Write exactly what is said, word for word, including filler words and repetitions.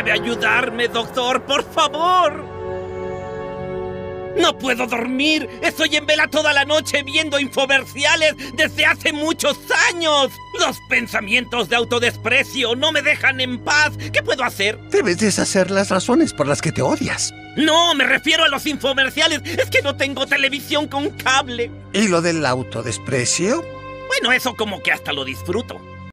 Debe ayudarme, doctor, por favor. ¡No puedo dormir! ¡Estoy en vela toda la noche viendo infomerciales desde hace muchos años! ¡Los pensamientos de autodesprecio no me dejan en paz! ¿Qué puedo hacer? Debes deshacer las razones por las que te odias. ¡No! ¡Me refiero a los infomerciales! ¡Es que no tengo televisión con cable! ¿Y lo del autodesprecio? Bueno, eso como que hasta lo disfruto.